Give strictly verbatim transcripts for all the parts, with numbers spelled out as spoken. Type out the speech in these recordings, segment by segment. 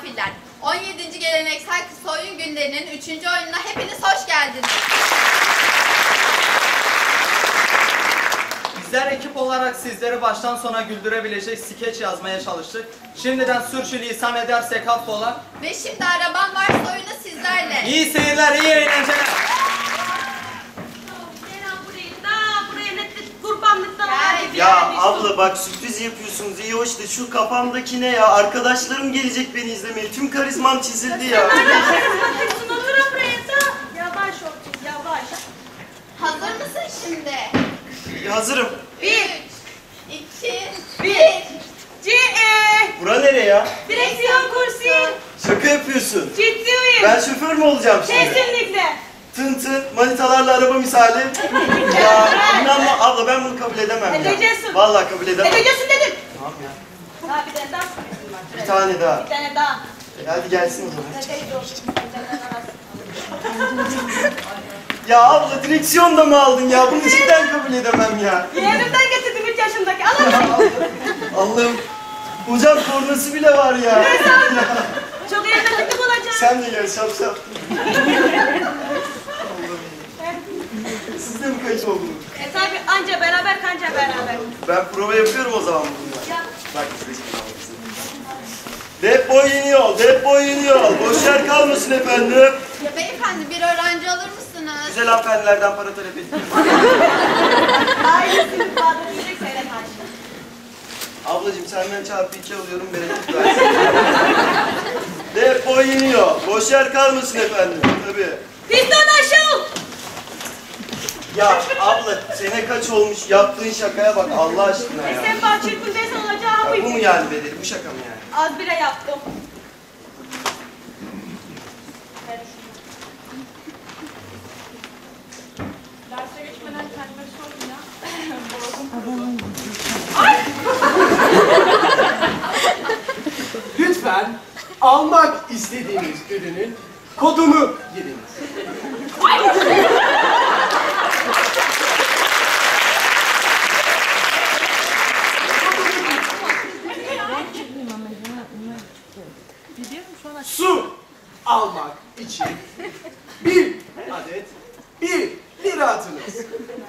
misafirler, on yedinci Geleneksel Kısa Oyun Günleri'nin üçüncü oyununa hepiniz hoş geldiniz. Bizler ekip olarak sizleri baştan sona güldürebilecek skeç yazmaya çalıştık. Şimdiden sürçülisan edersek affola. Ve şimdi Arabam Varsa oyunu sizlerle. İyi seyirler, iyi eğlenceler. Ya abla bak sürpriz yapıyorsunuz iyi hoş da şu kafamdaki ne ya? Arkadaşlarım gelecek beni izlemeye. Tüm karizmam çizildi ya. Yavaş otur, yavaş. Hazır mısın şimdi? Hazırım. Bir, iki, Bir. bir. C E. Bura nere ya? Direksiyon kursu. Şaka yapıyorsun. Ciddiyim. Ben şoför mü olacağım şimdi? Kesinlikle. Tın tın manitalarla araba misali. Ya inanma abla ben bunu kabul edemem ya. Edeceksin. Vallahi kabul edemem. Edeceksin dedim. Tamam ya. Daha bir tane daha sürprisim var. Bir tane daha. Bir tane daha. E, hadi gelsin o zaman. Neredeydi o? Ya abla direksiyon da mı aldın ya? Bunu cidden kabul edemem ya. Yeğenimden getirdim üç yaşındaki. Alın. Allah'ım. Hocam kornası bile var ya. Çok eğlenceli olacak. Sen de gel şap şap. Siz de mi kayıt oldunuz? E tabi anca beraber kanca beraber. Ben prova yapıyorum o zaman bununla. Ya. Bak size şimdi anlatayım. Depo yeni yol, depo yeni yol. Boş yer kalmasın efendim. Ya beyefendi bir öğrenci alır mısınız? Güzel hanımefendilerden para talep ettim. Ailesini ifade edecek seyret aşkım. Ablacığım senden çarpı iki alıyorum, bereket versin. Depo yeni yol. Boş yer kalmasın efendim. Tabii. Piston aşağı. Ya abla sene kaç olmuş yaptığın şakaya bak Allah aşkına ya. E sen bak çırpındaysan olacağı Ya bu buydu. mu yani bedeli? Bu şaka mı yani? Az bire yaptım. Derse geçmeden kendime sorun ya. Lütfen almak istediğiniz ürünün kodunu giriniz. Su almak için bir adet bir lira atınız.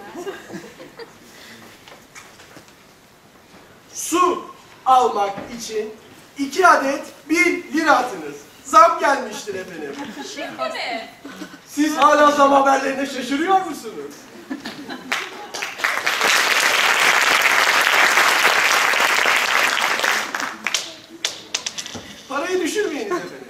Su almak için iki adet bir lira atınız. Zam gelmiştir efendim. Şimdi mi? Siz hala zam haberlerine şaşırıyor musunuz? Parayı düşürmeyiniz efendim.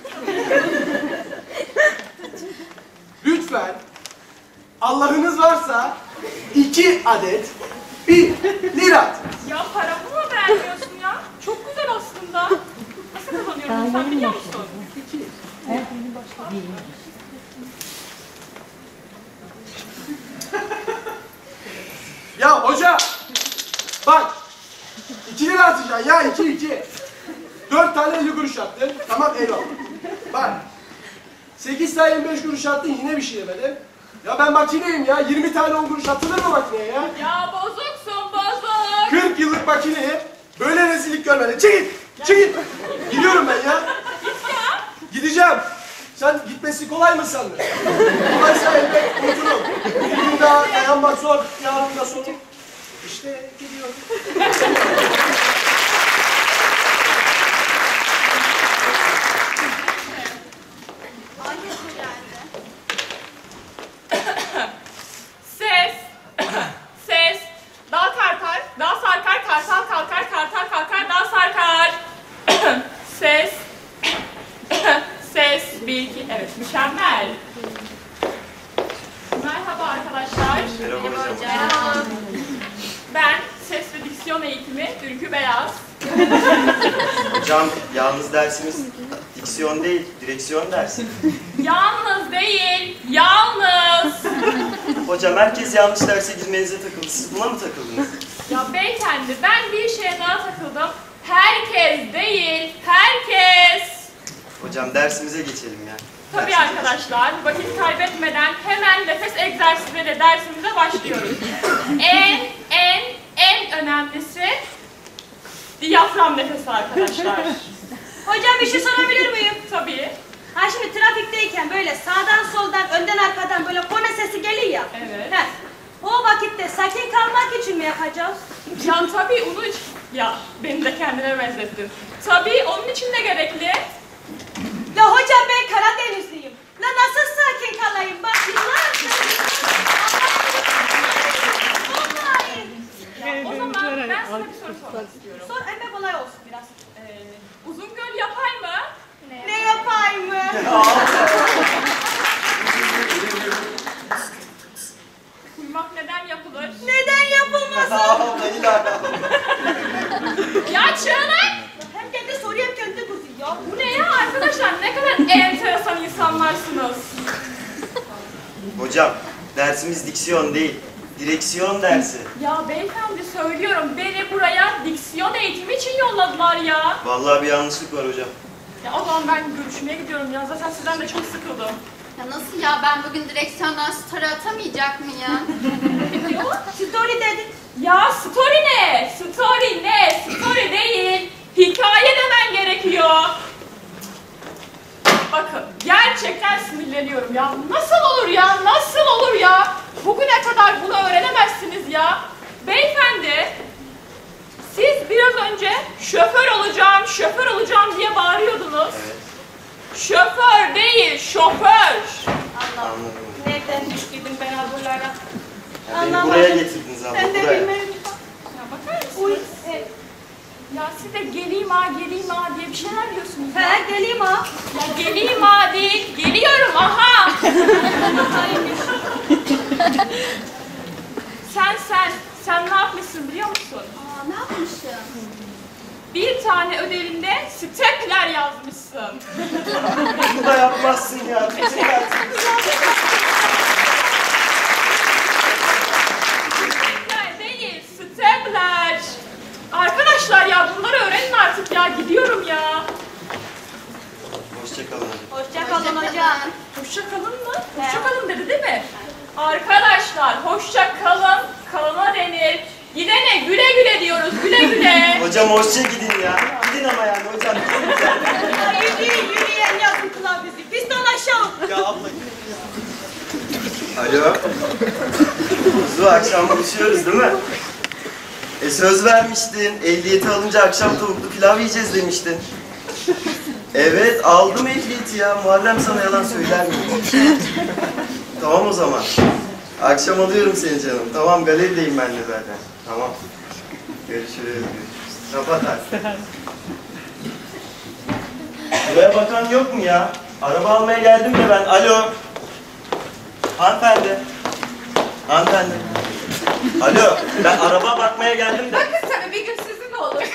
Lütfen Allah'ınız varsa iki adet bir lira atınız. Ya paramı mı vermiyorsun ya? Çok güzel aslında. Nasıl kazanıyorum sen biliyor musun? Ya hoca! Bak! iki lira atacaksın ya, iki, iki. Dört tane elli kuruş attın, tamam eyvallah. Bak! Sekiz tane yirmi beş kuruş attın, yine bir şey yemedin. Ya ben makineyim ya, yirmi tane on kuruş atılır mı makineye ya? Ya bozuksun bozuk. kırk yıllık makineye böyle rezillik görmedim. Çekil! Çekil! Gidiyorum ben ya. Gideceğim. Sen gitmesi kolay mı sandın? Kolaysa elbet unuturum. Bir gün daha dayanmak zor, yarın da sorun. İşte gidiyorum. Hangisi geldi? Ses. Ses. Dal karkar, dal sarkar, kartal kalkar, kartal kalkar, dal sarkar. Ses. Ses. Bir, iki. Evet, mükemmel. Merhaba arkadaşlar. Merhaba hocam. Merhaba. Ben ses ve diksiyon eğitimi Ülkü Beyaz. Hocam yalnız dersimiz diksiyon değil, direksiyon dersi. Yalnız değil, yalnız. Hocam herkes yanlış derse girmenize takıldı. Siz buna mı takıldınız? Ya beyefendi ben bir şeye daha takıldım. Herkes değil, herkes. Hocam dersimize geçelim ya. Tabii Dersimize arkadaşlar, vakit kaybetmeden hemen nefes egzersizleriyle dersimize başlıyoruz. En, en, en önemlisi diyafram nefesi arkadaşlar. Hocam bir şey sorabilir miyim? Tabii. Ha şimdi trafikteyken böyle sağdan soldan önden arkadan böyle korna sesi geliyor ya. Evet. Heh. O vakitte sakin kalmak için mi yapacağız? Ya tabii onun için... Ya beni de kendine benzettin. Tabii onun için de gerekli. Ya hocam ben Karadenizliyim. La nasıl sakin kalayım? Bak yıllardır. Vallahi. Ya, o zaman ben sana bir soru sormak istiyorum. Sor emme kolay olsun biraz. Ee, Uzungöl yapay mı? Ne yapayım mı? Kuymak neden yapılır? Neden yapılmasın? Abla ilahi. Ya Çağlay! Hem kendi soruyor hem kendi kuzuyor. Ya. Bu ne ya arkadaşlar? Ne kadar enteresan insanlarsınız. Hocam dersimiz diksiyon değil. Direksiyon dersi. Ya beyefendi söylüyorum beni buraya diksiyon eğitimi için yolladılar ya. Vallahi bir yanlışlık var hocam. Ya o zaman ben görüşmeye gidiyorum ya. Zaten sizden de çok sıkıldım. Ya nasıl ya, ben bugün direksiyondan story atamayacak mıyım? Ne diyor? Story dedin. Ya story ne? Story ne? Story değil. Hikaye demen gerekiyor. Bakın gerçekten sinirleniyorum ya. Nasıl olur ya? Nasıl olur ya? Bugüne kadar bunu öğrenemezsiniz ya. Beyefendi, siz biraz önce şoför olacağım, şoför olacağım diye bağırıyordunuz. Evet. Şoför değil, şoför. Anladım. Nereden düştüydün ben buralara? Ya beni Anlamadım. buraya getirdiniz abla, Ben de buraya. bilmiyorum. Ya bakar mısınız? Uy. Evet. Ya siz de geleyim ha, geleyim ha diye bir şeyler diyorsunuz. Ya, He geleyim ha. ya geleyim ha değil, geliyorum aha. sen sen, sen ne yapmışsın biliyor musun? Aa, ne yapmışım? Bir tane ödevinde stepler yazmışsın. Bunu da yapmazsın ya. Bütün dersimiz. Stepler değil, stepler. Arkadaşlar ya bunları öğrenin artık ya, gidiyorum ya. Hoşçakalın hocam. Hoşça kalın hocam. Hoşça kalın mı? Hoşça kalın dedi değil mi? Arkadaşlar hoşça kalın, kalına denir. Gidene güle güle diyoruz, güle güle. Hocam hoşça gidin ya. Gidin ama yani hocam. Ya yürüyün yürüyen yaptılar bizi. Piston aşağı. Ya abla. Alo. Kuzu akşam buluşuyoruz değil mi? E söz vermiştin. Ehliyeti alınca akşam tavuklu pilav yiyeceğiz demiştin. Evet aldım ehliyeti ya. Muharrem sana yalan söyler mi? Tamam o zaman. Akşam alıyorum seni canım. Tamam galerideyim ben de zaten. Tamam. Görüşürüz. Görüşürüz. Kapat artık. Buraya bakan yok mu ya? Araba almaya geldim de ben. Alo. Hanımefendi. Hanımefendi. Alo. Ben araba bakmaya geldim de. Bakın tabii bir gün sizin de olur.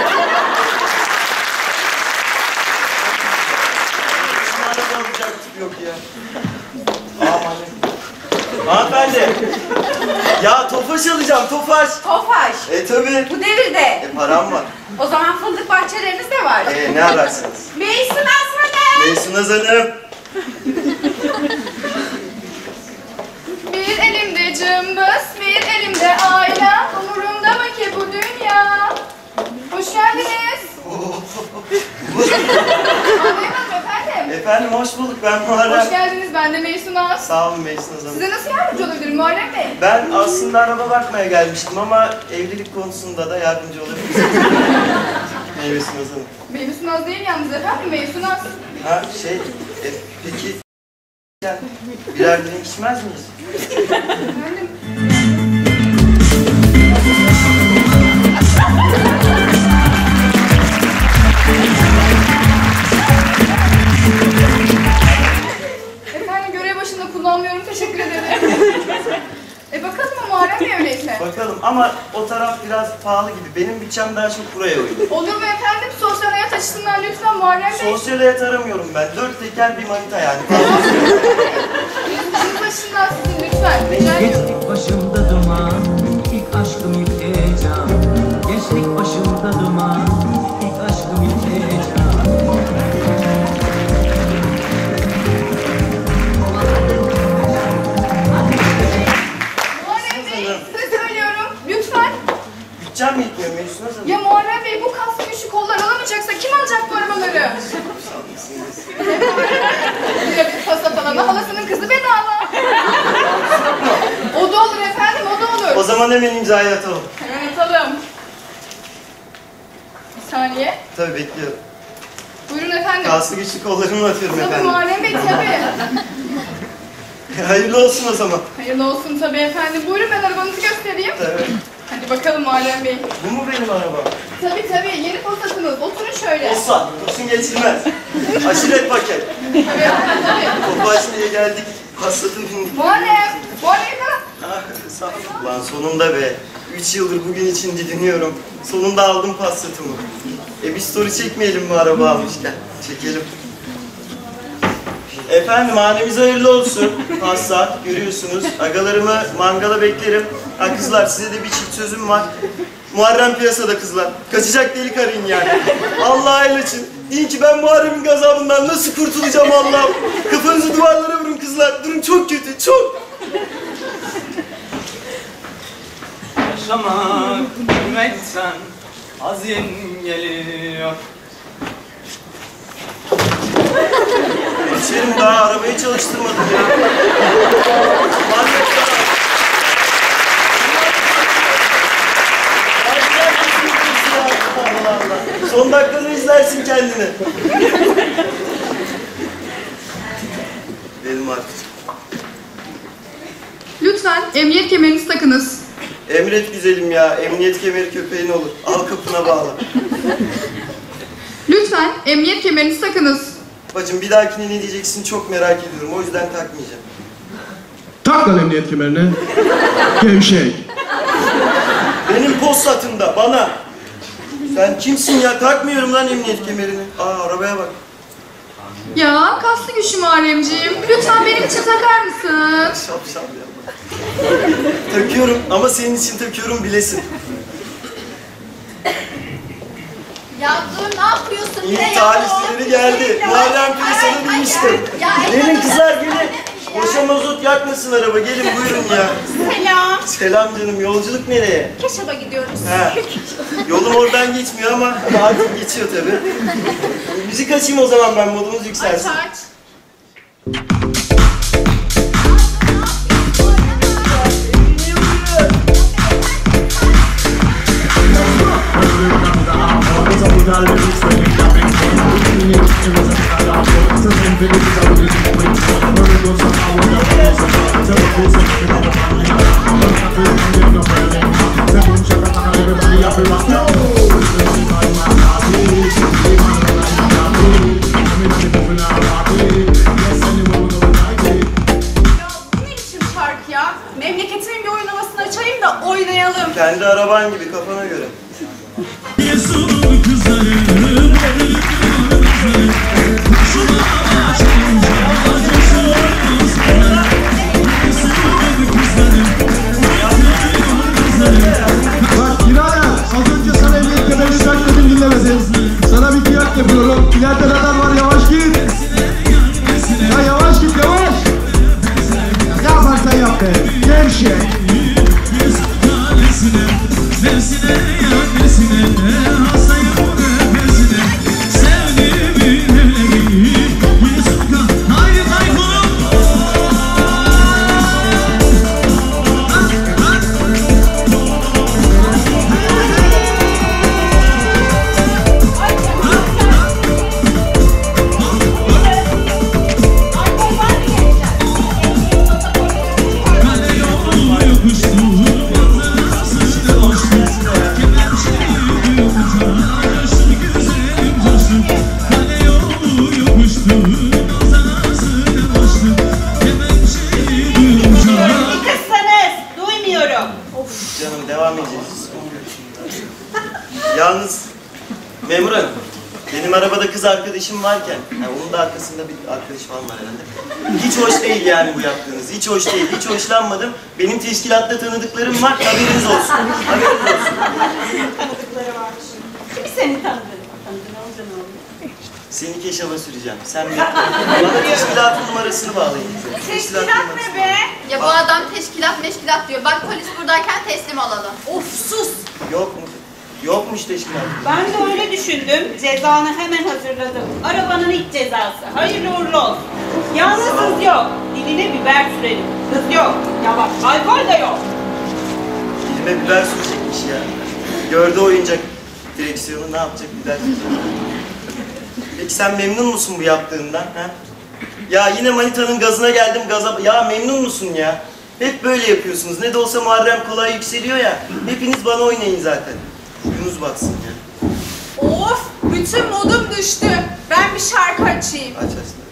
Şu araba alacak tip yok ya. Aman. Hanımefendi. Ya tofaş alacağım tofaş. Tofaş, E tabi. bu devirde. E param var. O zaman fındık bahçeleriniz de var. E ne ararsınız? Meysun asmadı. Meysun Hanım. Bir elimde cımbız, bir elimde ayna. Umurumda mı ki bu dünya? Hoş geldiniz. Anlayamadım efendim. Efendim hoş bulduk ben Hoş Muharrem. geldiniz, ben de Meysun As. Sağ olun Meysun Hanım. Size nasıl yardımcı olabilirim Muharrem Bey? Ben aslında araba bakmaya gelmiştim ama evlilik konusunda da yardımcı olabilirsiniz. Meysun Hanım. Meysun Az değil yalnız efendim, Meysun Az. Ha şey, e, peki yani birer dilim içmez miyiz? Efendim. Efendim görev başında kullanmıyorum, teşekkür ederim. E bakalım mı Muharrem Bey öyleyse? Bakalım ama o taraf biraz pahalı gibi. Benim bütçem daha çok buraya uygun. Olur mu efendim? Sosyal hayat açısından lütfen Muharrem Bey. Sosyal hayat aramıyorum ben. Dört teker bir manita yani. Yüzünüz başından sizin lütfen. Rica ediyorum. Gençlik başımda duman, ilk aşkım ilk heyecan. Gençlik başımda duman, ilk aşkım ilk heyecan. Muharrem Bey, size söylüyorum. Lütfen. Bütçem mi yetmiyor Mecnun Hanım? Ya Muharrem Bey bu kas güçlü kollar alamayacaksa kim alacak bu arabaları? misiniz? Şöyle bir pasta falan da halasının kızı bedava. O da olur efendim, o da olur. O zaman hemen imzayı atalım. Hemen atalım. Bir saniye. Tabii bekliyorum. Buyurun efendim. Kaslı güçlü kollarımla atıyorum Tabii efendim. Muharrem Bey tabii. Hayırlı olsun o zaman. Hayırlı olsun tabii efendim. Buyurun ben arabanızı göstereyim. Tabii. Hadi bakalım Muharrem Bey. Bu mu benim arabam? Tabii tabii yeni postasınız. Oturun şöyle. Olsa, dursun geçilmez. Aşiret paket. Tabii efendim tabii. Topaç diye geldik. Hasatın bindik. Muharrem. Muharrem kadar. Ah, sağ ol. Lan sonunda be. Üç yıldır bugün için didiniyorum. Sonunda aldım Passat'ımı. E bir story çekmeyelim mi araba almışken? Çekelim. Efendim hanemize hayırlı olsun. Passat görüyorsunuz. Agalarımı mangala beklerim. Ha kızlar size de bir çift sözüm var. Muharrem piyasada kızlar. Kaçacak delik arayın yani. Allah el açın. Deyin ki ben Muharrem'in gazabından nasıl kurtulacağım Allah'ım. Kafanızı duvarlara vurun kızlar. Durum çok kötü, çok. Yaşamak bilmekten hazin geliyor. Geçerim daha arabayı çalıştırmadım ya. Muharrem daha. Allah Allah. Son dakikada izlersin kendini. Benim artık. Lütfen emniyet kemerinizi takınız. Emret güzelim ya. Emniyet kemeri köpeğin olur. Al kapına bağla. Lütfen emniyet kemerinizi takınız. Bacım bir dahakine ne diyeceksin çok merak ediyorum. O yüzden takmayacağım. Tak lan emniyet kemerine. Gevşek. Benim Passat'ımda bana. Sen kimsin ya? Takmıyorum lan emniyet kemerini. Aa arabaya bak. Ya kaslı güçlü Muharremciğim. Lütfen benim için takar mısın? Şapşal ya. Takıyorum ama senin için takıyorum bilesin. Ya dur ne yapıyorsun? İyi Ne ya? talihleri geldi. Muharrem piyasada demiştim. Gelin kızlar gelin. Boşa mazot yakmasın araba. Gelin buyurun ya. Selam. Selam canım. Yolculuk nereye? Keşan'a gidiyoruz. He. Yolum oradan geçmiyor ama artık geçiyor tabii. Müzik açayım o zaman ben, modumuz yükselsin. Aç aç. Memleketimin bir oyun havasını açayım da oynayalım. Kendi araban gibi kafana göre. Bak birader, az önce sana emniyet kemerini tak dedim dinlemedin. Sana bir kıyak yapıyorum. İleride radar var, yavaş git. Ya yavaş git, yavaş. Ne yaparsan yap be. Gevşek. Canım devam edeceğiz. Yalnız memur hanım, benim arabada kız arkadaşım varken, yani onun da arkasında bir arkadaş falan var herhalde. Hiç hoş değil yani bu yaptığınız, hiç hoş değil, hiç hoşlanmadım. Benim teşkilatta tanıdıklarım var, haberiniz olsun. Haberiniz olsun. Tanıdıkları varmış. Kimi seni tanıdı? Tanıdı ne olacak ne oldu? Seni keşava süreceğim, sen bekle. Bana teşkilatın numarasını bağlayın. Teşkilat ne be? Ya bu adam teşkilat meşkilat diyor. Bak polis buradayken teslim olalım. Of sus! Yok mu? Yokmuş teşkilat. Ben de öyle düşündüm. Cezanı hemen hazırladım. Arabanın ilk cezası. Hayırlı uğurlu olsun. Yalnız hız yok. Diline biber sürelim. Hız yok. Ya bak alkol de yok. Dilime biber sürecekmiş ya. Gördü oyuncak direksiyonu, ne yapacak biber sürecek. Peki sen memnun musun bu yaptığından? Ha? Ya yine manitanın gazına geldim, gaza... Ya memnun musun ya? Hep böyle yapıyorsunuz. Ne de olsa Muharrem kolay yükseliyor ya. Hepiniz bana oynayın zaten. Yunus batsın ya. Of, bütün modum düştü. Ben bir şarkı açayım. Aç aç.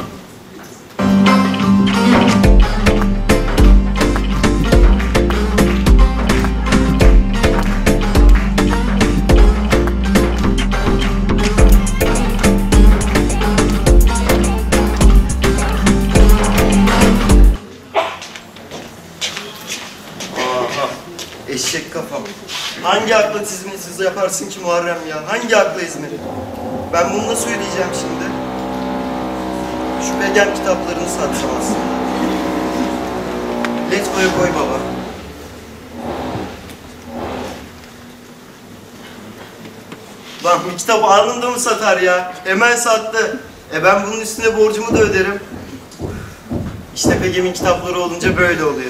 Eşek kafam. Hangi akla hizmetsiz yaparsın ki Muharrem ya? Hangi akla hizmet? Ben bunu nasıl ödeyeceğim şimdi? Şu Begem kitaplarını satsam aslında. Letgo'ya koy baba. Lan bir kitap anında mı satar ya? Hemen sattı. E ben bunun üstüne borcumu da öderim. İşte Begem'in kitapları olunca böyle oluyor.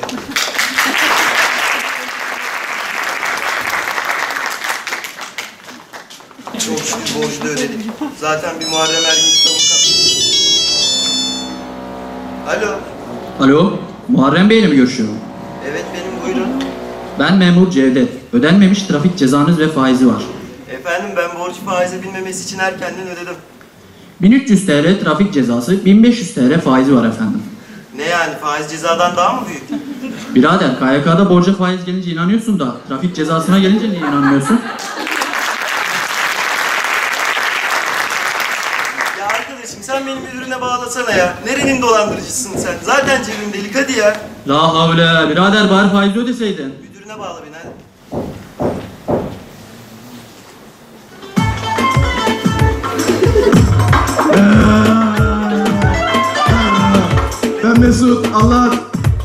Çok şükür borcu da ödedik. Zaten bir Muharrem Ergin kitabı kaldı. Alo. Alo, Muharrem Bey ile mi görüşüyorum? Evet benim, buyurun. Ben memur Cevdet. Ödenmemiş trafik cezanız ve faizi var. Efendim ben borcu faize binmemesi için erkenden ödedim. bin üç yüz TL trafik cezası, bin beş yüz TL faizi var efendim. Ne yani, faiz cezadan daha mı büyük? Birader, K Y K'da borca faiz gelince inanıyorsun da trafik cezasına gelince niye inanmıyorsun? Ya arkadaşım sen beni müdürüne bağlasana ya. Nerenin dolandırıcısın sen? Zaten cebim delik, hadi ya. La havle, birader bari faizi ödeseydin. Müdürüne bağla beni hadi. Ben Mesut, Allah... Ya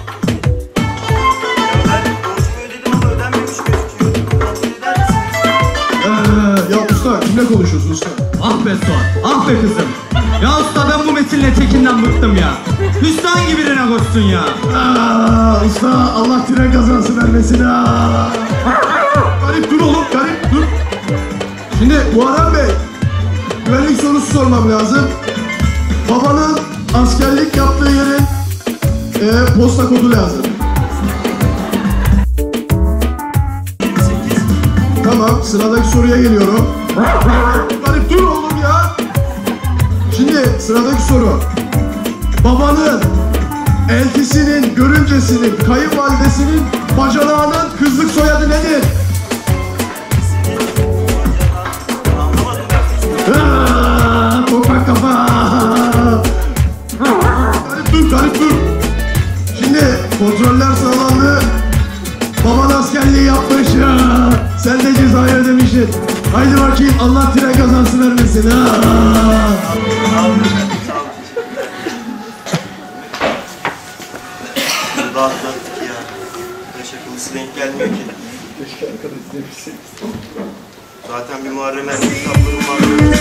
ben borcumu ödedim ama ödenmemiş gözüküyor. Kontrol eder misiniz? Ee, ya usta, kimle konuşuyorsun usta? Ah be Suat, ah be kızım. Ya usta ben bu mesele tekinden bıktım ya. Hüsran gibi birine koşsun ya. Aa, usta, Allah tren kazası vermesin ha. Garip dur oğlum, garip dur. Şimdi Muharrem Bey, güvenlik sorusu sormam lazım. Babanın askerlik yaptığı yerin e, posta kodu lazım. sekiz. Tamam, sıradaki soruya geliyorum. Garip dur oğlum ya. Şimdi sıradaki soru. Babanın, eltisinin, görümcesinin, kayınvalidesinin, bacanağının kızlık soyadı nedir? Anlamadım ben. Aaaa, toprak kafa. Garip dur, garip dur. Şimdi kontroller sağlandı. Baban askerliği yapmış. Sen de cezayı ödemişsin. Haydi bakayım, Allah tren kazası vermesin. Ha. Sağ olun. Sağ olun. Rahatlattık ya. Ne şakılısı denk gelmiyor ki. Zaten bir Muharrem Ergin kitaplarım var.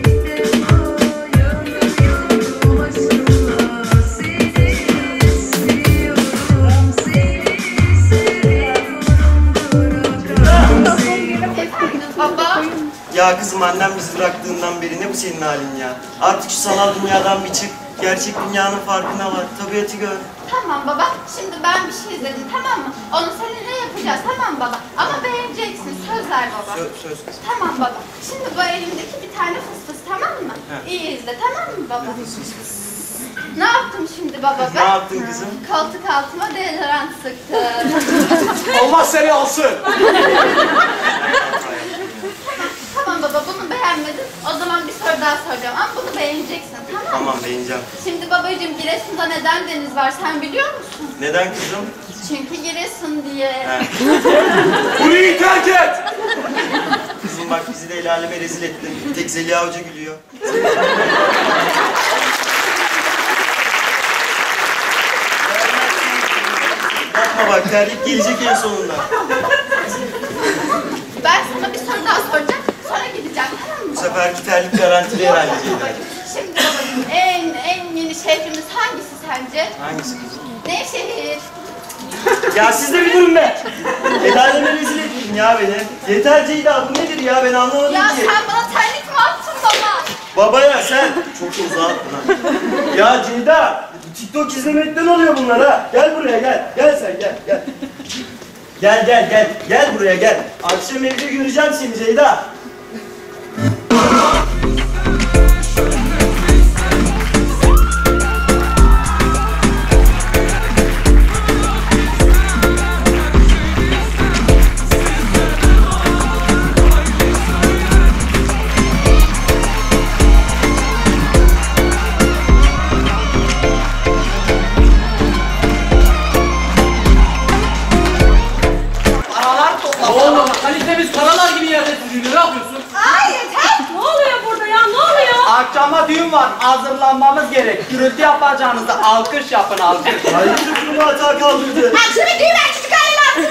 Baba. Ya kızım, annem bizi bıraktığından beri ne bu senin halin ya? Artık şu sanal dünyadan bir çık. Gerçek dünyanın farkına var. Tabiatı gör. Tamam baba. Şimdi ben bir şey izledim, tamam mı? Onu seninle yapacağız, tamam baba? Ama beğeneceksin. Söz ver baba. Söz, söz kızım. Tamam baba. Şimdi bu elimdeki bir tane fıstık, tamam mı? He. İyi izle, tamam mı baba? Ne yaptım şimdi baba ben? Ne yaptın kızım? Koltuk altıma deodorant sıktım. Allah seni alsın. Tamam baba, bunu beğenmedin. O zaman bir soru daha soracağım ama bunu beğeneceksin, tamam mı? Tamam, beğeneceğim. Şimdi babacığım, Giresun'da neden deniz var sen biliyor musun? Neden kızım? Çünkü Giresun diye. He. Burayı terk et. Kızım bak, bizi de el aleme rezil ettin. Tek Zeliha Hoca gülüyor. Yapma bak, terlik gelecek en sonunda. Ben Ben sana bir soru daha soracağım. Sonra gideceğim, tamam mı? Bu seferki terlik garantili herhalde Ceyda. Şimdi babacığım en en yeni şehrimiz hangisi sence? Hangisi kızım? Nevşehir. Ya siz de bilirim be. El aleme rezil ettin ya beni. Yeter Ceyda, bu nedir ya, ben anlamadım Ya ki. sen bana terlik mi attın baba? Babaya sen çok uzağa attın ha. Ya Ceyda, TikTok izlemekten oluyor bunlar ha. Gel buraya gel. Gel sen gel gel. Gel gel gel. Gel buraya gel. Akşam evde göreceğim seni Ceyda. Oğlum kalitemiz karalar gibi yerde sürüyor. Ne yapıyorsun? Ay yeter. Ne oluyor burada ya? Ne oluyor? Akşama düğün var. Hazırlanmamız gerek. Gürültü yapacağınızda alkış yapın alkış. Hayırdır bunu hata kaldırdı. Akşama düğün ver çocuk haline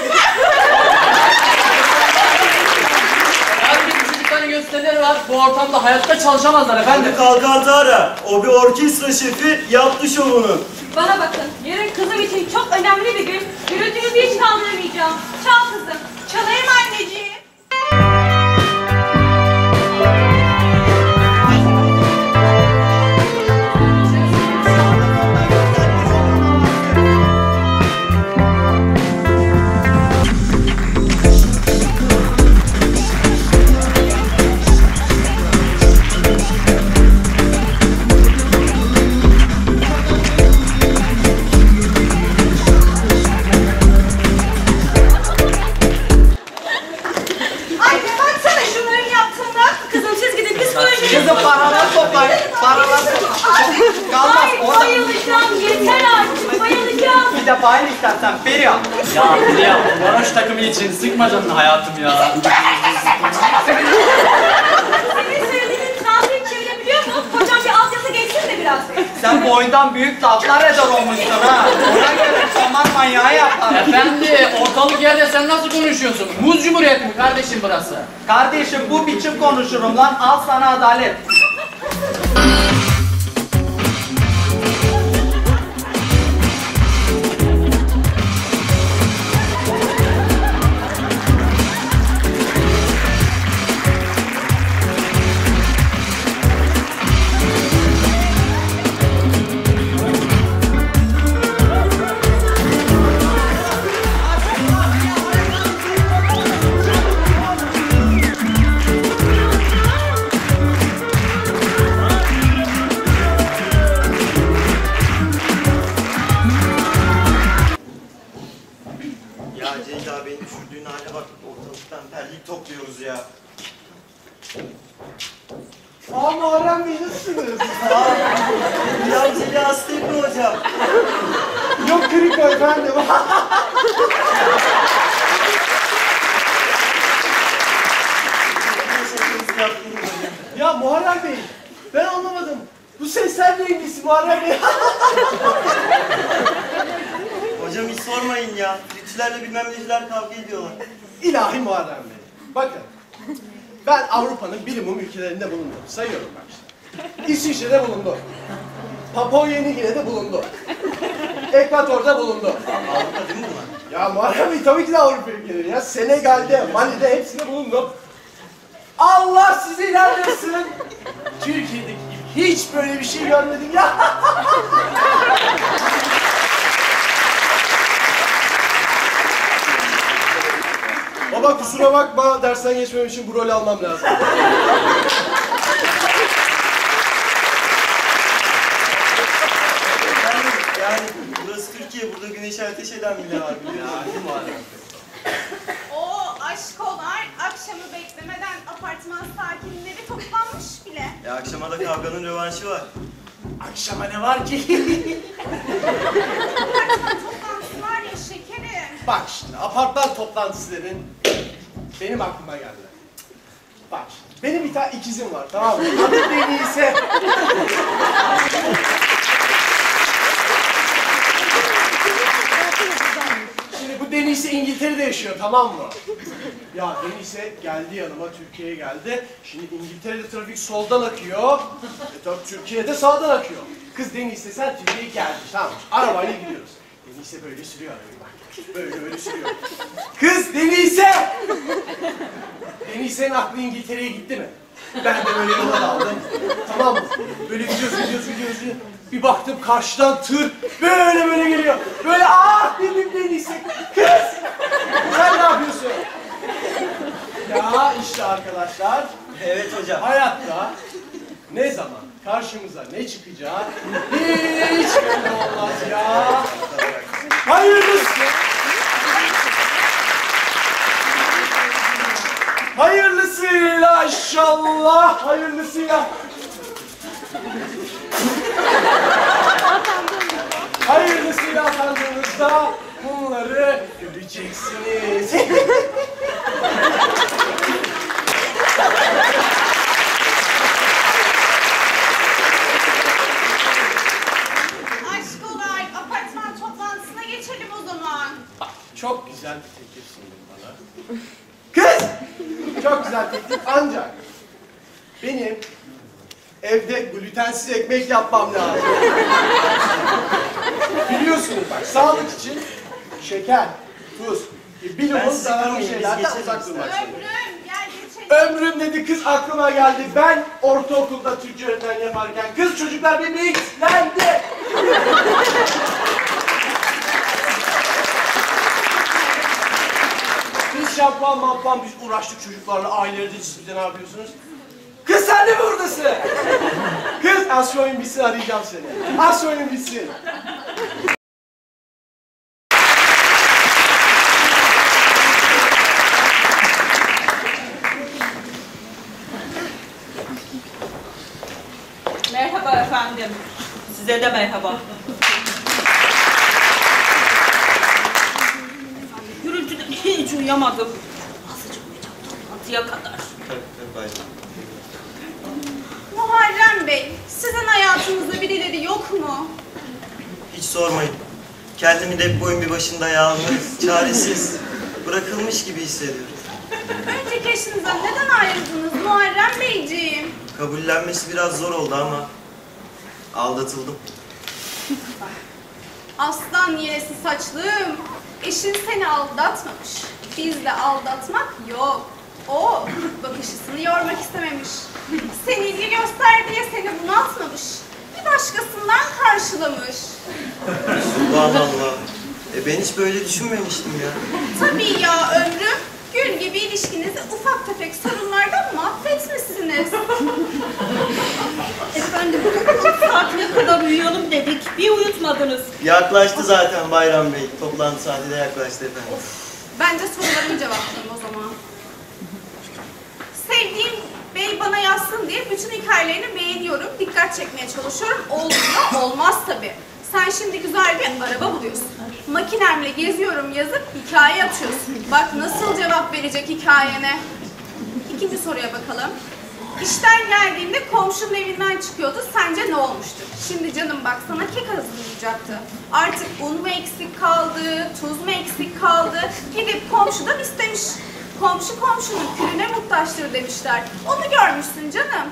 Abi çocukların gösterileri var. Bu ortamda hayatta çalışamazlar efendim. Hadi kalkan Tara. O bir orkestra şefi, yaptı şovunu. Bana bakın. Yarın kızım için çok önemli bir gün. Gürültünüzü hiç kaldıramayacağım. Çal kızım. Çalayım anneciğim. Kızım paralar toplayın. Paralar toplayın. Kalmaz. Ay Orada bayılacağım. Yeter artık. Bayılacağım. bir de fail istersen Feriha. Ya ya varoş takımı için sıkma canını hayatım ya. Senin söylediğinin transfer çevirebiliyor mu? Hocam bir altyazı geçsin de biraz. Sen boyundan büyük laflar eder olmuşsun ha. Ona göre şaman manyağı yapar. Efendi ortalık yerde sen nasıl konuşuyorsun? Muz Cumhuriyeti mi kardeşim burası? Kardeşim bu biçim konuşurum lan. Al sana adalet. Ya Ceyda, beni düşürdüğün hale bak. Ortalıktan terlik topluyoruz ya. Aa Muharrem Bey nasılsınız? Ya Ceyda hastayım mı hocam? Yok kırık o efendim. Ya Muharrem Bey, ben anlamadım. Bu sesler neyin nesi Muharrem Bey? Hocam hiç sormayın ya. Flütçülerle bilmem neciler kavga ediyorlar. İlahi Muharrem Bey. Bakın, ben Avrupa'nın bilimum ülkelerinde bulundum. Sayıyorum bak işte. İsviçre'de bulundum. Papua Yeni Gine'de bulundum. Ekvator'da bulundum. Avrupa değil mi bunlar? Ya Muharrem Bey tabii ki de Avrupa ülkeleri ya. Senegal'de, Mali'de hepsinde bulundum. Allah sizi inandırsın. Türkiye'deki gibi hiç böyle bir şey görmedim ya. Baba kusura bakma, dersten geçmem için bu rolü almam lazım. Yani burası Türkiye, burada güneşe ateş eden bile var biliyorsun. Oo aşkolar akşamı beklemeden apartman sakinleri toplanmış bile. E akşama da kavganın rövanşı var. Akşama ne var ki? Apartman toplantısı var ya şekerim. Bak şimdi apartman toplantısı dedin, benim aklıma geldi. Bak şimdi, benim bir tane ikizim var, tamam mı? Adı Deniz'e. Şimdi bu Deniz İngiltere'de yaşıyor, tamam mı? Ya Deniz'e geldi yanıma, Türkiye'ye geldi. Şimdi İngiltere'de trafik soldan akıyor. E tabii Türkiye'de sağdan akıyor. Kız Deniz'e sen Türkiye'ye geldi, tamam mı? Arabayla gidiyoruz. Deniz'e böyle sürüyor arabayı bak. Böyle böyle sürüyor. Kız Deniz'e! Deniz'in aklı İngiltere'ye gitti mi? Ben de böyle yola daldım. Tamam mı? Böyle gidiyoruz, gidiyoruz, gidiyoruz. Bir baktım karşıdan tır böyle böyle geliyor. Böyle ah dedim Deniz'e. Kız! Sen ne yapıyorsun? Ya işte arkadaşlar. Evet hocam. Hayatta ne zaman karşımıza ne çıkacağı hiç belli olmaz ya. Hayırlısı. Hayırlısıyla inşallah. Hayırlısıyla. Hayırlısıyla atandığınızda bunları göreceksiniz. Aşkolar, apartman toplantısına geçelim o zaman. Çok güzel bir teklif sundun bana. Kız! Çok güzel teklif ancak benim evde glutensiz ekmek yapmam lazım. Biliyorsunuz bak, sağlık için şeker, tuz, bilimin zararlı şeylerden uzak durmak zorundayım. Ömrüm, gel geçelim. Ömrüm dedi, kız aklıma geldi. Ben ortaokulda Türkçe öğretmen yaparken kız çocuklar bir mixlendi. Biz şampuan mampuan biz uğraştık çocuklarla, aileleri de siz bize ne yapıyorsunuz? Kız sen de mi buradasın? Kız az şu oyun bitsin arayacağım seni. Az şu oyun bitsin. Merhaba efendim. Size de merhaba. Gürültüden hiç uyuyamadım. Azıcık uyuyacağım toplantıya kadar. Muharrem Bey, sizin hayatınızda birileri yok mu? Hiç sormayın. Kendimi de boyun bir başında yalnız, çaresiz, bırakılmış gibi hissediyorum. Önceki eşinizden neden ayrıldınız Muharrem Beyciğim? Kabullenmesi biraz zor oldu ama aldatıldım. Aslan yelesi saçlım, eşin seni aldatmamış. Bizde aldatmak yok. O bakışısını yormak istememiş. Seni ilgi göster diye seni bunaltmamış. Bir başkasından karşılamış. Subhanallah. E ben hiç böyle düşünmemiştim ya. Tabii ya ömrüm, gül gibi ilişkinizi ufak tefek sorunlardan mahvetmişsiniz. Efendim, saatine kadar uyuyalım dedik. Bir uyutmadınız. Yaklaştı zaten Bayram Bey. Toplantı saati de yaklaştı efendim. Bence sorularımı cevaplayayım o zaman. Sevdiğim bey bana yazsın diye bütün hikayelerini beğeniyorum, dikkat çekmeye çalışıyorum. Olmuyor, olmaz tabii. Sen şimdi güzel bir araba buluyorsun. Makinemle geziyorum yazıp hikaye atıyorsun. Bak nasıl cevap verecek hikayene. İkinci soruya bakalım. İşten geldiğinde komşunun evinden çıkıyordu. Sence ne olmuştur? Şimdi canım bak sana kek hazırlayacaktı. Artık un mu eksik kaldı, tuz mu eksik kaldı? Gidip komşudan istemiş. Komşu komşunun külüne muhtaçtır demişler. Onu görmüşsün canım.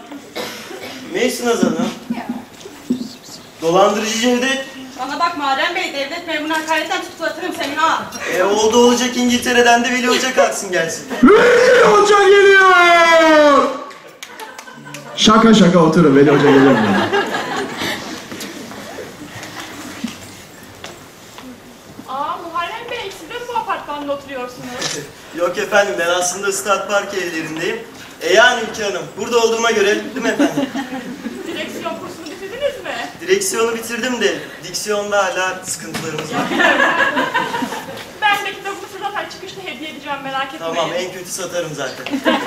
Meysunaz Hanım. Dolandırıcı Cevdet. Bana bak Muharrem Bey, devlet memuru hakaretten tutuklatırım senin ha. E oldu olacak İngiltere'den de Veli Hoca kalksın gelsin. Veli Hoca geliyor! Şaka şaka oturun, Veli Hoca geliyor. Aa Muharrem Bey, siz de mi bu apartmanda oturuyorsunuz? Yok efendim, ben aslında Stat Park evlerindeyim. E yani Ülke Hanım, burada olduğuma göre değil mi efendim? Direksiyon kursunu bitirdiniz mi? Direksiyonu bitirdim de diksiyonla hala sıkıntılarımız var. Ben de kitabımı size zaten çıkışta hediye edeceğim, merak etmeyin. Tamam, en kötü satarım zaten.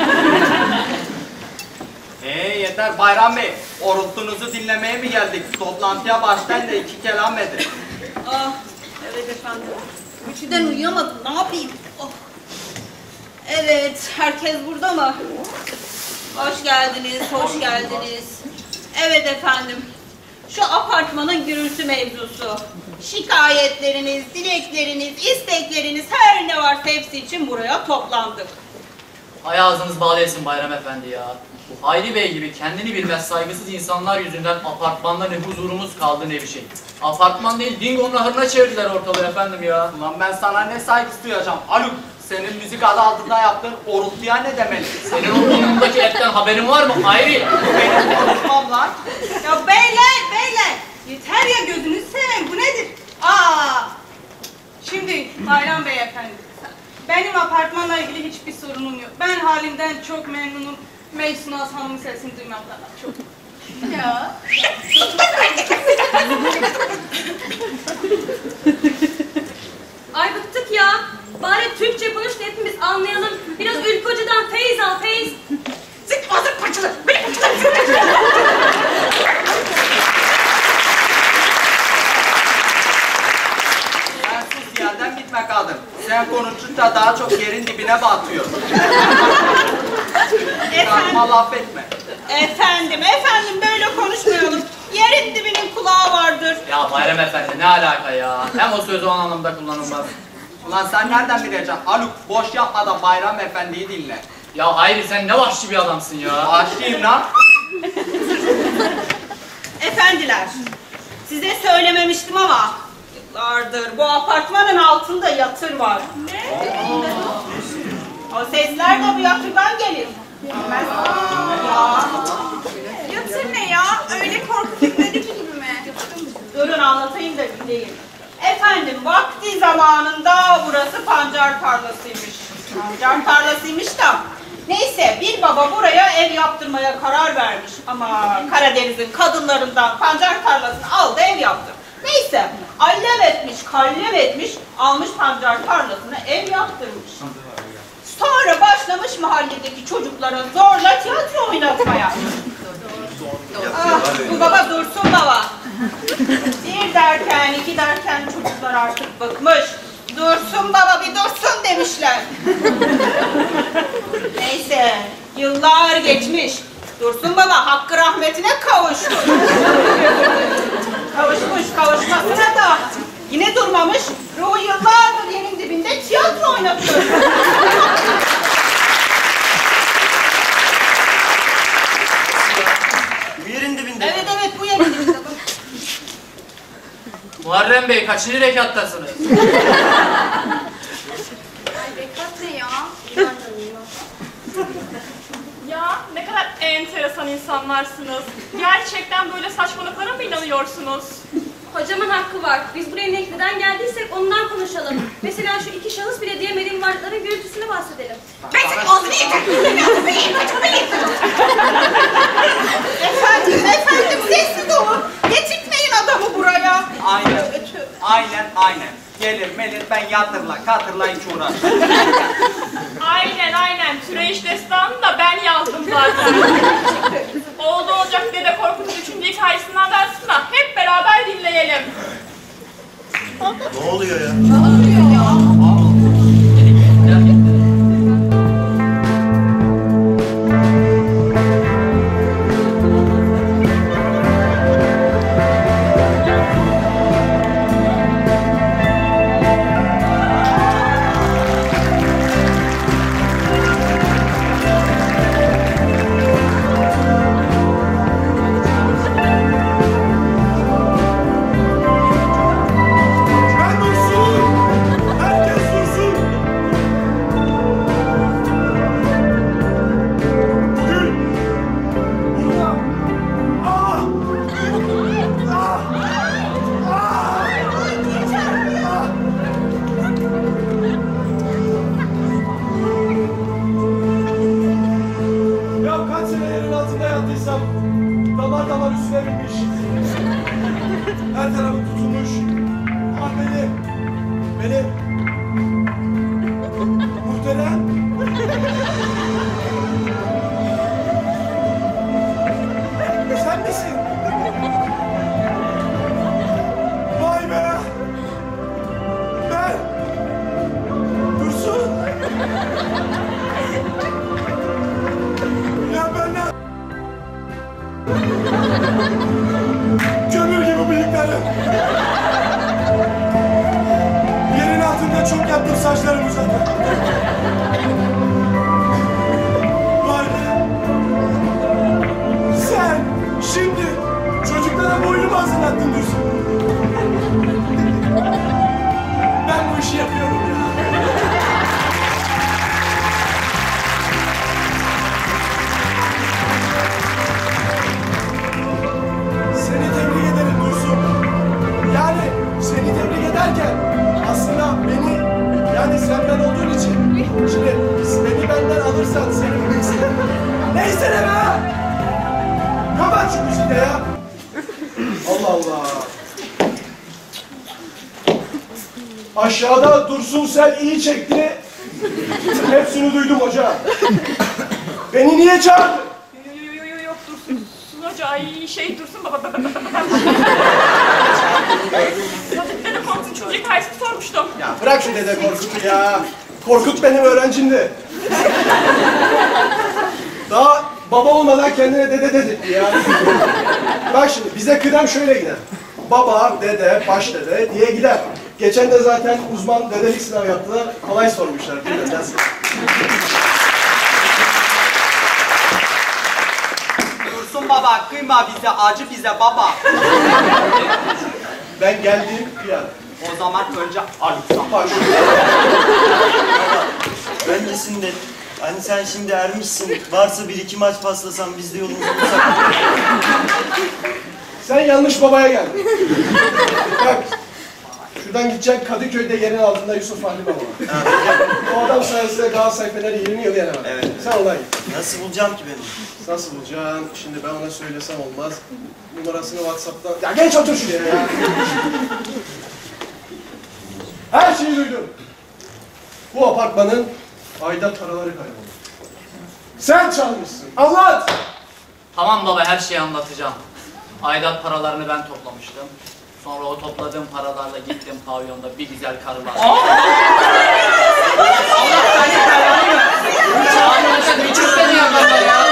Ee yeter Bayram Bey. Orultunuzu dinlemeye mi geldik? Toplantıya başlayın da iki kelam edin. Ah, evet efendim. Üçüden uyuyamadım, ne yapayım? Oh. Evet, herkes burada mı? Hoş geldiniz, hoş geldiniz. Evet efendim, şu apartmanın gürültü mevzusu. Şikayetleriniz, dilekleriniz, istekleriniz, her ne varsa hepsi için buraya toplandık. Ay ağzınız bal yesin Bayram Efendi ya. Bu Hayri Bey gibi kendini bilmez saygısız insanlar yüzünden apartmanda ne huzurumuz kaldı ne bir şey. Apartman değil, Dingo'nun ahırına çevirdiler ortalığı efendim ya. Ulan ben sana ne saygısı duyacağım? Haluk, senin müzik adı altında yaptığın orultuya ne demeli? Senin o burnundaki etten haberin var mı Hayri? Benim konuşmam lan. Ya beyler, beyler! Yeter ya, gözünüzü seveyim, bu nedir? Aa! Şimdi Bayram Bey efendi, benim apartmanla ilgili hiçbir sorunum yok. Ben halimden çok memnunum. Meysunaz Hanım'ın sesini duymaktan çok. Ya. Ay bıktık ya. Bari Türkçe konuş da hepimiz anlayalım. Biraz Ülkü Hoca'dan feyiz al, feyiz. Zıkkı zıkkı parçalı. Sen sus yerden gitme kadın. Sen konuşunca daha çok yerin dibine batıyor. Kalkma laf etme. Efendim, efendim böyle konuşmayalım. Yerin dibinin kulağı vardır. Ya Bayram Efendi ne alaka ya? Hem o sözü o anlamda kullanılmaz. Ulan sen nereden bileceksin? Haluk boş yapma da Bayram Efendi'yi dinle. Ya Hayri sen ne vahşi bir adamsın ya. Vahşiyim lan. Efendiler, size söylememiştim ama yıllardır bu apartmanın altında yatır var. Ne? O sesler de bu yatırdan gelir. Bilmez. Ya. Yatır ne ya? Öyle korku filmleri gibi mi? Durun anlatayım da dinleyin. Efendim vakti zamanında burası pancar tarlasıymış. Pancar tarlasıymış da. Neyse bir baba buraya ev yaptırmaya karar vermiş. Ama Karadeniz'in kadınlarından pancar tarlasını aldı ev yaptı. Neyse allem etmiş, kallem etmiş, almış pancar tarlasına ev yaptırmış. Sonra başlamış mahalledeki çocuklara zorla tiyatro oynatmaya. Ah, bu baba dursun baba. Bir derken, iki derken çocuklar artık bıkmış. Dursun baba bir dursun demişler. Neyse, yıllar geçmiş. Dursun baba hakkı rahmetine kavuşmuş. Kavuşmuş, kavuşmasına da yine durmamış. Ruhu yıllardır yerin dibinde tiyatro oynatıyor. Bu yerin dibinde. Evet evet bu yerin dibinde. Muharrem Bey kaçıncı rekattasınız? Ay rekat ne ya? Ya ne kadar enteresan insanlarsınız. Gerçekten böyle saçmalıklara mı inanıyorsunuz? Hocamın hakkı var. Biz buraya neden geldiysek ondan konuşalım. Mesela şu iki şahıs bile diyemediğim varlıkların gürültüsünü bahsedelim. Efendim, efendim sessiz olun. Getirtmeyin adamı buraya. Aynen. Aynen aynen. Gelir melir ben yatırla katırla hiç uğraşmam. Aynen aynen. Türeyiş destanını da ben yazdım zaten. Oldu olacak Dede Korkut'un üçüncü hikayesinden de aslında hep beraber dinleyelim. Ne oluyor ya? yattıysam damar damar üstüne binmiş. Her tarafım tutulmuş. Ah benim. Benim. Muhterem. Sen misin? Vay be! Ben! Dursun! Ya ben ne? Kömür gibi bıyıklarım. Yerin altında çok yaptım saçlarım uzadı. Vay be! Sen şimdi çocuklara bu oyunu mu hazırlattın Dursun? Ben bu işi yapıyorum ya. Seni tebrik ederim Dursun. Yani seni tebrik ederken aslında beni, yani sen ben olduğun için, şimdi beni benden alırsan seni bilirsin. Neyse ne be! Kapat şu müziği de ya! Allah Allah! Aşağıda Dursun Sel iyi çekti. Hepsini duydum hoca. Beni niye çağırdın? Yok yok yok Dursun. Dursun Hoca ay şey Dursun baba. Dede Korkut'un çocuk hikayesini sormuştum. Ya bırak şu Dede Korkut'u ya. Korkut benim öğrencimdi. Daha baba olmadan kendine dede dedirtti ya. Bak şimdi bize kıdem şöyle gider. Baba, dede, baş dede diye gider. Geçen de zaten uzman dedelik sınavı yaptılar. Kolay sormuşlar değil mi? Nasıl? Dursun baba, kıyma bize, acı bize baba. Ben geldiğim ya. O zaman önce Alüksam. Bak şu. Öncesinde hani sen şimdi ermişsin. Varsa bir iki maç paslasan biz de yolumuzu bulsak. Sen yanlış babaya geldin. Bak. Şuradan gideceksin Kadıköy'de yerin altında Yusuf Ali Baba. O adam sayesinde Galatasaray Fener'i yirmi yıl yenemez. Evet. Sen ona git. Nasıl bulacağım ki beni? Nasıl bulacaksın? Şimdi ben ona söylesem olmaz. Numarasını WhatsApp'tan... Ya geç otur şuraya ya! Her şeyi duydum. Bu apartmanın aidat paraları kayboldu. Sen çalmışsın. Anlat! Tamam baba her şeyi anlatacağım. Aidat paralarını ben toplamıştım. Sonra o topladığım paralarla gittim pavyonda bir güzel karılar. Çok beni yaparlar ya.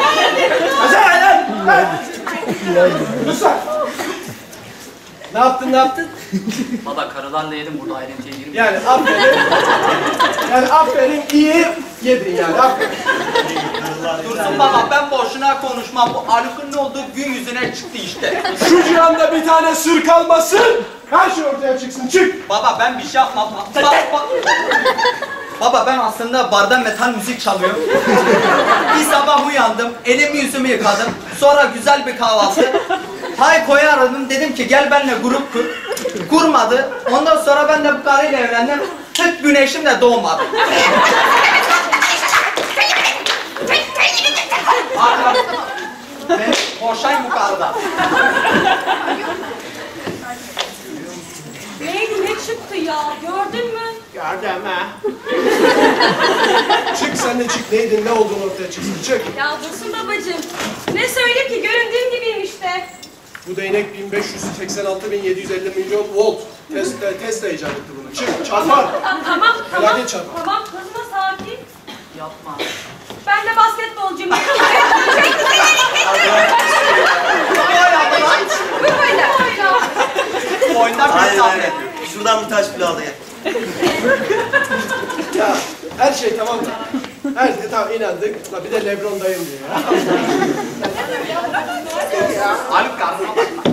Lütfen! Ne yaptın, ne yaptın? Baba karılarla yedim burada ayrıntıya girmeyeyim. Yani aferin. Yani aferin, iyi yedin yani, aferin. Dursun baba, ben boşuna konuşmam. Bu Haluk'un ne olduğu gün yüzüne çıktı işte. Şu cihanda bir tane sır kalmasın, her şey ortaya çıksın, çık! Baba ben bir şey yapmam. Ba ba baba ben aslında barda metal müzik çalıyorum. Bir sabah uyandım, elimi yüzümü yıkadım. Sonra güzel bir kahvaltı. Hayko'yu aradım, dedim ki gel benimle grup kur. Kurmadı. Ondan sonra ben de bu karıyla evlendim. Tık güneşim de doğmadı. Ben boşayım bu karıdan. Neydi ne çıktı ya gördün mü? Gördüm ha. Çık sen de çık, neydin, ne olduğunu ortaya çıksın, çık. Ya Dursun babacığım ne söyleyeyim ki göründüğüm gibiyim işte. Bu değnek bin beş yüz seksen altı bin yedi yüz elli milyon volt. Tesla, Tesla icat etti bunu. Çık, çarpar. Tamam tamam tamam. Felaket çarpar. Tamam kızma sakin. Yapma. Ben de basketbolcuyum. Oyunda bir Hayır tane. hayır. Şuradan bir taş bile al gel. Ya her şey tamam mı? Her şey tamam, inandık. La bir de Lebron dayım diyor ya. Haluk karnına bakma.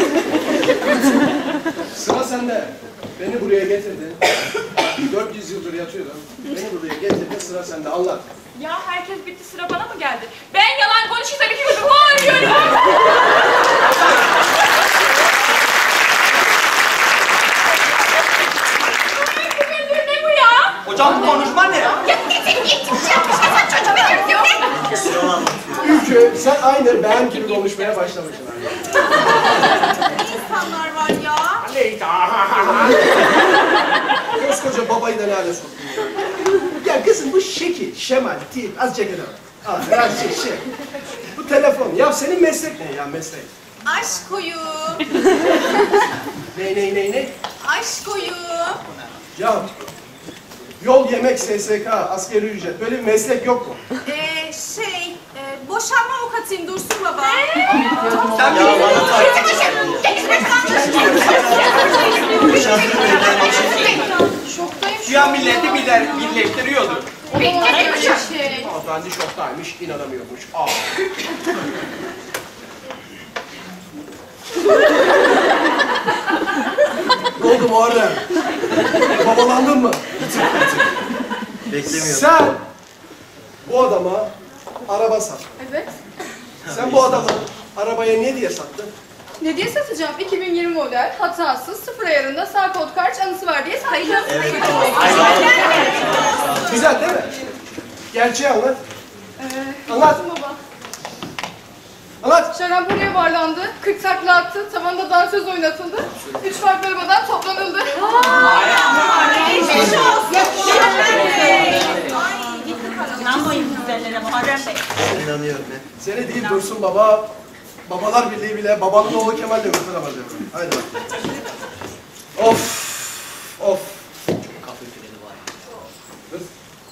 Sıra sende. Beni buraya getirdin. dört yüz yıldır yatıyordum. Beni buraya getirdin, sıra sende. Anlat. Ya herkes bitti sıra bana mı geldi? Ben yalan konuşursam iki gözüm var diyorum. Ne bu ya? Hocam bu konuşma ne? Sıramı anlatıyor. Ülkü, sen aynı ben gibi konuşmaya başlamışsın. Ne insanlar var ya? Neydi? Koskoca babayı da nerede soktun ya? Ya kızım bu şekil, şemal, tip, az cekete var. Az, az şey, şey. Bu telefon, ya senin meslek ne ya meslek? Aşk oyun. Ne, ne, ne, ne? Aşk oyun. Ya yol, yemek, S S K, askeri ücret, böyle bir meslek yok mu? Ee, şey, e, boşanma avukatıyım Dursun baba. Sen Ya bana taktik ver. Şoktayım şu ya an milleti biler, birleştiriyordu. Olamaz böyle bir şey. Hanımefendi şoktaymış, inanamıyormuş. Aa. Ne oldu Muharrem? Babalandın mı? Beklemiyorum. Sen bu adama araba sattın. Evet. Sen bu adama arabaya ne diye sattın? Ne diye satacağım? iki bin yirmi model, hatasız, sıfır ayarında sağ kod karç anısı var diye satacağım. Evet. Güzel değil mi? Gerçeği anlat. Ee, Anlat. Dursun baba. Anlat. Şarampole yuvarlandı, kırk takla attı, tavanda dansöz oynatıldı. Üç farklı arabadan toplanıldı. Geçmiş olsun. İnanmayın güzellere Muharrem Bey. İnanıyorum ben. Seni değil Dursun baba. Babalar Birliği bile babanın oğlu Kemal de kurtaramaz diyor. Haydi bak. Of. Of. Kapı freni var. Kız.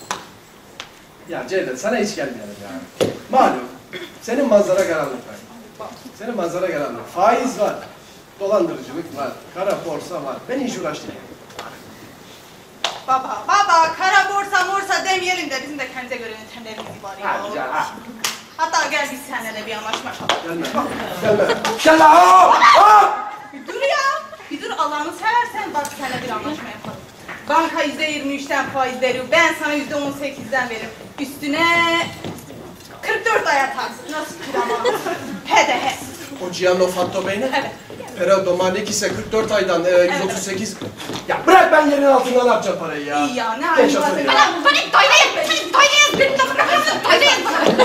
Ya Cevdet sana hiç gelmeyelim ya. Malum. Senin manzara karanlık var. Senin manzara karanlık. Faiz var. Dolandırıcılık var. Kara borsa var. Ben hiç uğraştırmıyorum. Baba, baba, kara borsa morsa demeyelim de bizim de kendimize göre yöntemlerimiz var ya. Hadi ya. ha. Hatta gel biz seninle de bir anlaşma yapalım. Gelme. Gelme. Gel lan. Hop! Hop! Bir dur ya. Bir dur Allah'ını seversen bak seninle bir anlaşma yapalım. Banka yüzde yirmi üçten faiz veriyor. Ben sana yüzde on sekizden veririm. Üstüne kırk dört aya taksın. Nasıl ama? He de he. O Gianno Fatto Bey ne? Evet. Pero Domanik ise kırk dört aydan e, yüz otuz sekiz. Ya bırak ben yerin altından ne yapacağım parayı ya? İyi ya ne Geç halin var otur senin? ya. Bana panik doydayız. Panik doydayız. Benim lafı bırakıyorsun. Doydayız.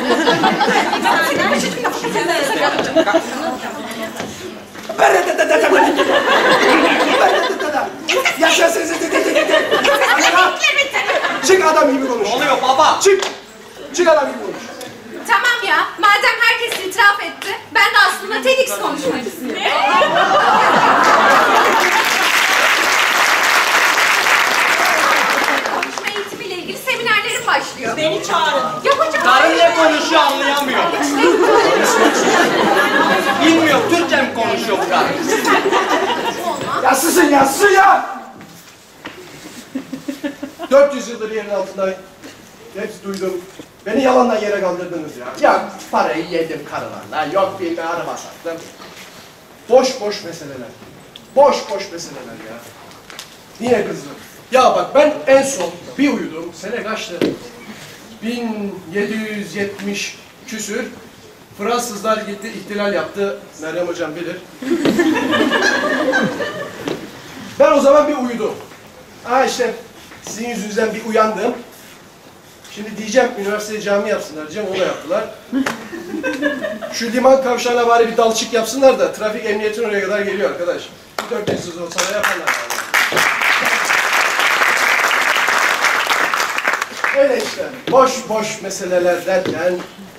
Çık adam gibi konuş. Ne oluyor baba? Çık. Çık adam gibi konuş. Tamam ya, madem herkes itiraf etti, ben de aslında TEDx konuşmak istiyorum. Konuşma eğitimiyle ilgili seminerlerim başlıyor. Beni çağırın. Yapacağım. Karın ne konuşuyor anlayamıyor. Bilmiyor, Türkçe mi konuşuyor bu karı? Ya susun ya, susun ya! dört yüz yıldır yerin altındayım. Hepsi duydum. Beni yalandan yere kaldırdınız ya. Ya parayı yedim karılarla, yok bir araba sattım. Boş boş meseleler. Boş boş meseleler ya. Niye kızdın? Ya bak ben en son bir uyudum. Sene kaçtı? bin yedi yüz yetmiş küsür. Fransızlar gitti, ihtilal yaptı. Meryem hocam bilir. Ben o zaman bir uyudum. Ha işte sizin yüzünüzden bir uyandım. Şimdi diyeceğim üniversiteye cami yapsınlar diyeceğim, onu da yaptılar. Şu liman kavşağına bari bir dalçık yapsınlar da trafik emniyetin oraya kadar geliyor arkadaş. dört yüz olsa da yaparlar yani. Öyle işte. Boş boş meseleler derken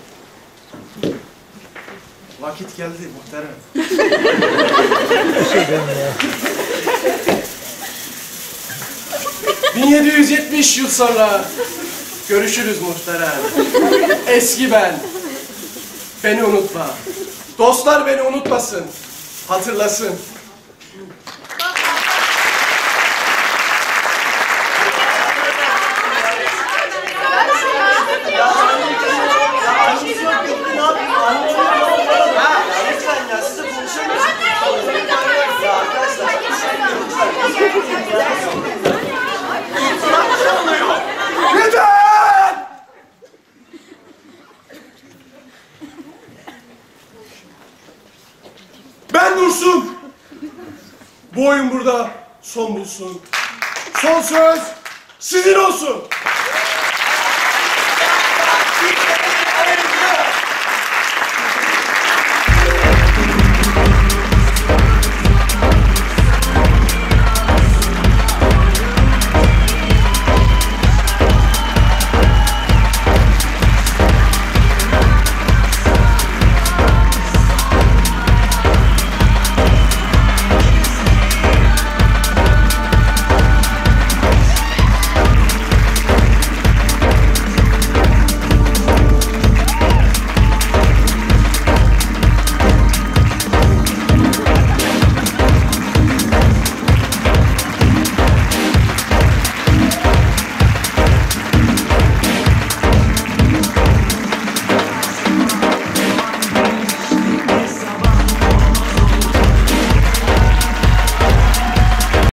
vakit geldi muhterem. bin yedi yüz yetmiş yıl sonra görüşürüz muhterem. Eski ben. Beni unutma. Dostlar beni unutmasın. Hatırlasın. Lütfen ya, size konuşamıyorsunuz. Ya arkadaşlar. Yeter! Ben Dursun. Bu oyun burada son bulsun. Son söz sizin olsun.